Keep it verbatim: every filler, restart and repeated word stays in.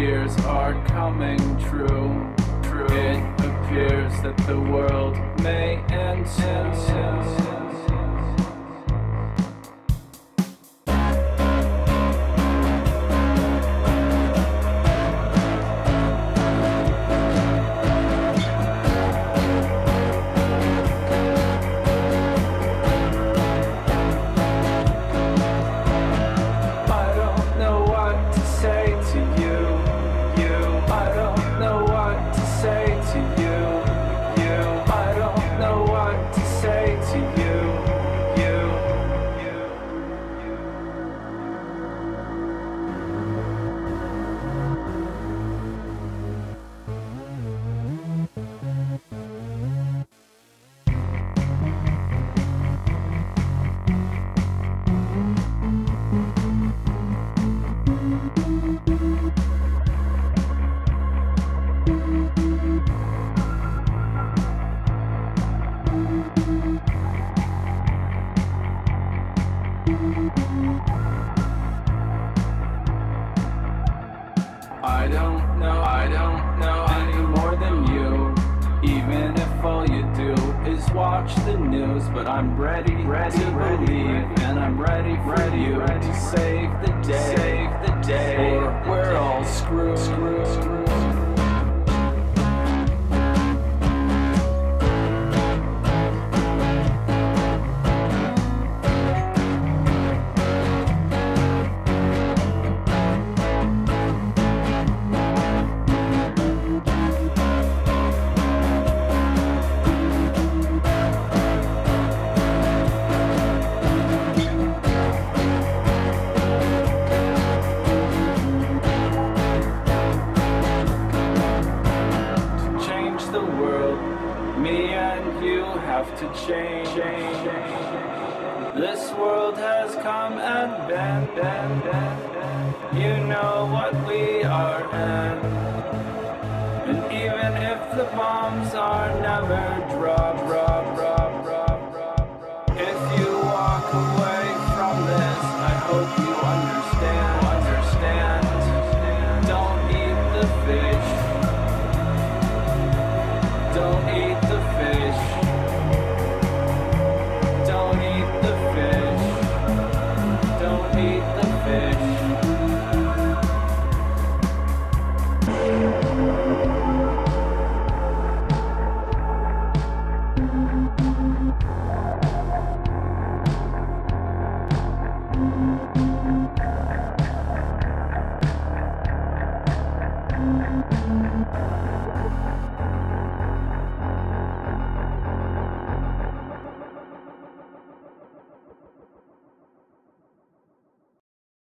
fears are coming true. True. It appears that the world may end soon. I don't know, I don't know any more than you. Even if all you do is watch the news. But I'm ready, ready to believe, and I'm ready for you to save the day, save the day, or we're all screwed, screwed, screwed. The world, me and you have to change. This world has come and been, been, been. You know what we are in. And even if the bombs are never dropped, drop, drop.